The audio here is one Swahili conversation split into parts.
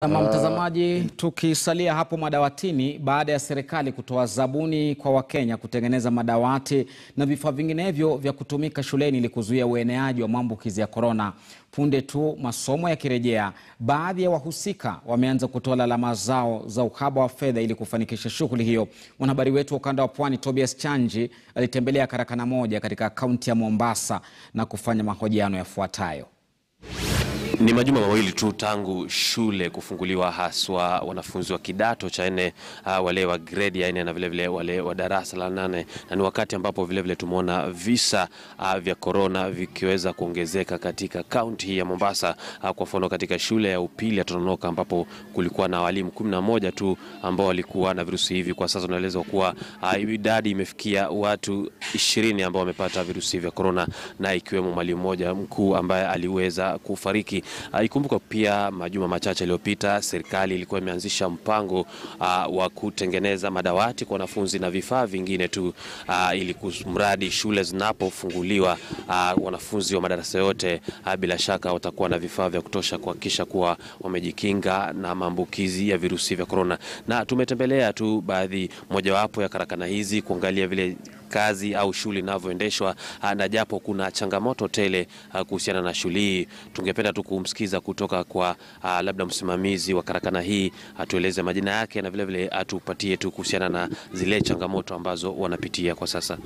Na mtazamaji, tukisalia hapo madawatini, baada ya serikali kutoa zabuni kwa Wakenya kutengeneza madawati na vifaa vinginevyo vya kutumika shuleni ili kuzuia ueneaji wa maambukizi ya korona, punde tu masomo yakirejea, baadhi ya wahusika wameanza kutoa lalama zao za uhaba wa fedha ili kufanikisha shughuli hiyo. Mwanahabari wetu wa ukanda wa Pwani Tobias Chanji alitembelea karakana moja katika kaunti ya Mombasa na kufanya mahojiano yafuatayo. Ni majuma mawili tu tangu shule kufunguliwa, haswa wanafunzi wa kidato cha 4, wale wa grade ya 4 na vile vile wale wa darasa la 8, na ni wakati ambapo vile vile tumeona visa vya corona vikiweza kuongezeka katika kaunti hii ya Mombasa. Kwa mfano katika shule ya upili ya Tononoka ambapo kulikuwa na walimu 11 tu ambao walikuwa na virusi hivi. Kwa sasa tunaelezwa kuwa idadi imefikia watu 20 ambao wamepata virusi vya corona, na ikiwemo mwalimu mmoja mkuu ambaye aliweza kufariki. Ikumbuka pia majuma machache yaliyopita serikali ilikuwa imeanzisha mpango wa kutengeneza madawati kwa wanafunzi na vifaa vingine tu, ili kumradi shule zinapofunguliwa wanafunzi wa madarasa yote bila shaka watakuwa na vifaa vya kutosha kuhakikisha kuwa wamejikinga na maambukizi ya virusi vya corona. Na tumetembelea tu baadhi mojawapo ya karakana hizi kuangalia vile kazi au shule inavyoendeshwa, na japo kuna changamoto tele kuhusiana na shule hii, tungependa tu kumsikiza kutoka kwa labda msimamizi wa karakana hii, atueleze majina yake na vile vile atupatie tu kuhusiana na zile changamoto ambazo wanapitia kwa sasa.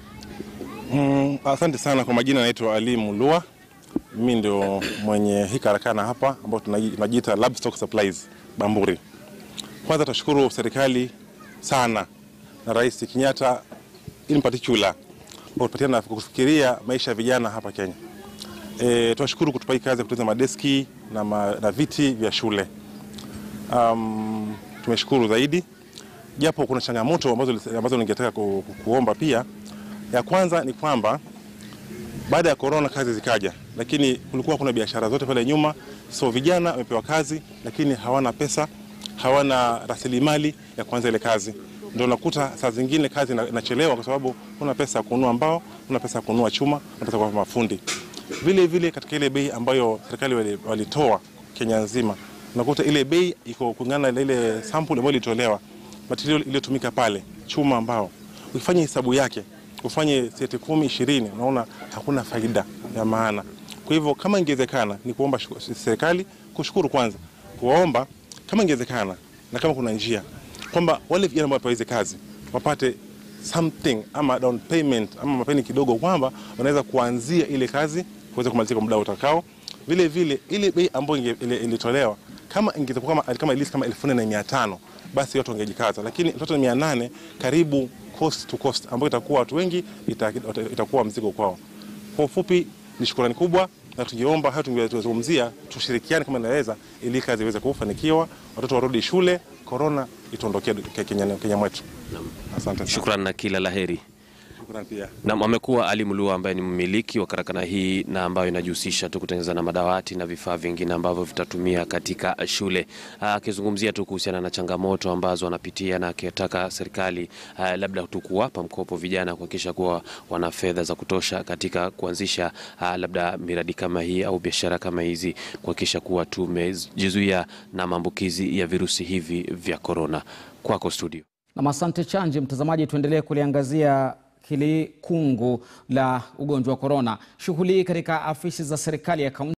Asante sana. Kwa majina naitwa Ali Mulua. Mimi ndio mwenye hii karakana hapa ambao tunajiita Lab Stock Supplies Bamburi. Kwanza tashukuru serikali sana na Rais Kenyatta in particular kwa kupatiana kufikiria maisha ya vijana hapa Kenya. Tunashukuru kutupa hii kazi ya kutengeneza madeski na viti vya shule. Tumeshukuru zaidi, japo kuna changamoto ambazo ningetaka kuomba pia. Ya kwanza ni kwamba baada ya corona kazi zikaja, lakini kulikuwa kuna biashara zote pale nyuma, so vijana wamepewa kazi lakini hawana pesa, hawana rasilimali ya kuanza ile kazi. Ndio nakuta saa zingine kazi inachelewa kwa sababu kuna pesa ya kununua mbao, kuna pesa ya kununua chuma, kuna pesa kwa mafundi. Vile vile katika ile bei ambayo serikali walitoa Kenya nzima, nakuta ile bei iko kulingana na ile sample ambayo ilitolewa, material iliyotumika pale, chuma, mbao. Ukifanya hesabu yake, ufanye seti 10 20, unaona hakuna faida ya maana. Kwa hivyo kama ingewezekana, ni kuomba serikali, kushukuru kwanza, kuomba kama ingewezekana na kama kuna njia kwamba wale vijana ambao wapaweze kazi wapate something ama down payment ama mapeni kidogo, kwamba wanaweza kuanzia ile kazi kuweza kumalizika kwa muda utakao. Vile vile ile bei ambayo ilitolewa kama ingekuwa kama at least kama 1500, basi watu wangejikaza, lakini 1800 karibu cost to cost ambayo itakuwa watu wengi itakuwa mzigo kwao. Kwa ufupi ni shukrani kubwa, na tungeomba hata tungezungumzia tushirikiane kama inaweza ili kazi iweze kufanikiwa, watoto warudi shule, corona ituondokee Kenya mwetu. Asante. Shukrani na kila laheri. Pia. Na amekuwa Ali Mulua ambaye ni mmiliki wa karakana hii na ambayo inajihusisha tu kutengeneza na madawati na vifaa vingine ambavyo vitatumia katika shule, akizungumzia tu kuhusiana na changamoto ambazo wanapitia na akitaka serikali labda tu kuwapa mkopo vijana kuhakikisha kuwa wana fedha za kutosha katika kuanzisha labda miradi kama hii au biashara kama hizi, kuhakikisha kuwa tumejizuia na maambukizi ya virusi hivi vya corona. Kwako studio. Na asante Chanji. Mtazamaji, tuendelee kuliangazia hili kungu la ugonjwa wa corona. Shughuli katika afisi za serikali ya kaunti